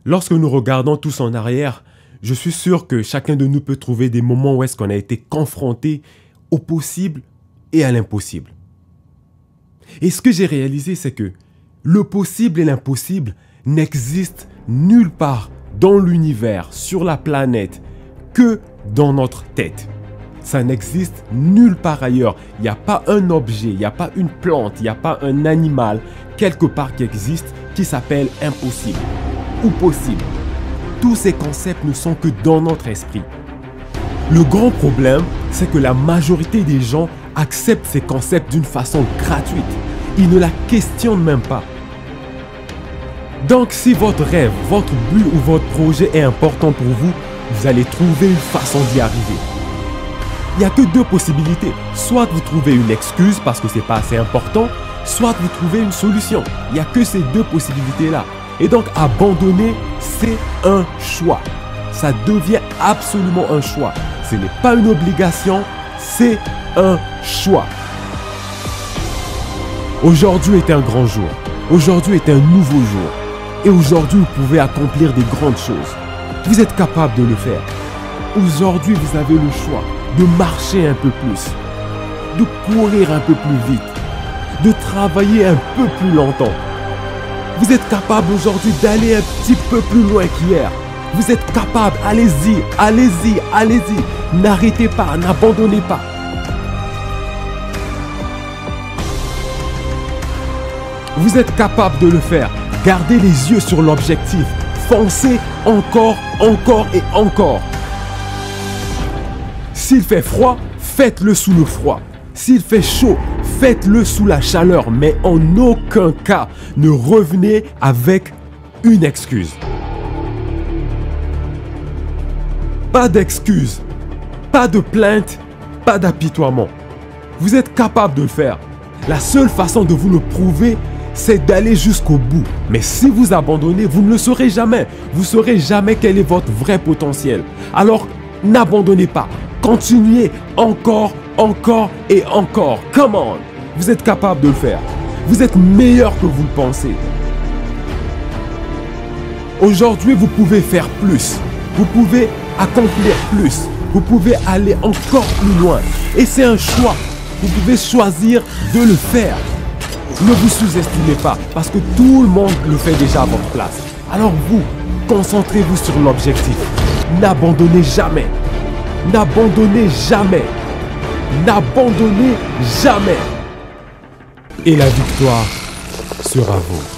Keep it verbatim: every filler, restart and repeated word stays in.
Lorsque nous regardons tous en arrière, je suis sûr que chacun de nous peut trouver des moments où est-ce qu'on a été confronté au possible et à l'impossible. Et ce que j'ai réalisé, c'est que le possible et l'impossible n'existent nulle part dans l'univers, sur la planète, que dans notre tête. Ça n'existe nulle part ailleurs. Il n'y a pas un objet, il n'y a pas une plante, il n'y a pas un animal quelque part qui existe qui s'appelle impossible ou possible. Tous ces concepts ne sont que dans notre esprit. Le grand problème, c'est que la majorité des gens acceptent ces concepts d'une façon gratuite. Ils ne la questionnent même pas. Donc si votre rêve, votre but ou votre projet est important pour vous, vous allez trouver une façon d'y arriver. Il n'y a que deux possibilités. Soit vous trouvez une excuse parce que ce n'est pas assez important, soit vous trouvez une solution. Il n'y a que ces deux possibilités-là. Et donc abandonner, c'est un choix. Ça devient absolument un choix. Ce n'est pas une obligation, c'est un choix. Aujourd'hui est un grand jour. Aujourd'hui est un nouveau jour. Et aujourd'hui, vous pouvez accomplir des grandes choses. Vous êtes capable de le faire. Aujourd'hui, vous avez le choix de marcher un peu plus, de courir un peu plus vite, de travailler un peu plus longtemps. Vous êtes capable aujourd'hui d'aller un petit peu plus loin qu'hier. Vous êtes capable, allez-y, allez-y, allez-y. N'arrêtez pas, n'abandonnez pas. Vous êtes capable de le faire. Gardez les yeux sur l'objectif. Foncez encore, encore et encore. S'il fait froid, faites-le sous le froid. S'il fait chaud, faites-le sous la chaleur. Mais en aucun cas, ne revenez avec une excuse. Pas d'excuse, pas de plainte, pas d'apitoiement. Vous êtes capable de le faire. La seule façon de vous le prouver, c'est d'aller jusqu'au bout. Mais si vous abandonnez, vous ne le saurez jamais. Vous ne saurez jamais quel est votre vrai potentiel. Alors, n'abandonnez pas. Continuez encore, encore et encore. Come on! Vous êtes capable de le faire. Vous êtes meilleur que vous le pensez. Aujourd'hui, vous pouvez faire plus. Vous pouvez accomplir plus. Vous pouvez aller encore plus loin. Et c'est un choix. Vous pouvez choisir de le faire. Ne vous sous-estimez pas parce que tout le monde le fait déjà à votre place. Alors vous, concentrez-vous sur l'objectif. N'abandonnez jamais. N'abandonnez jamais. N'abandonnez jamais. Et la victoire sera vôtre.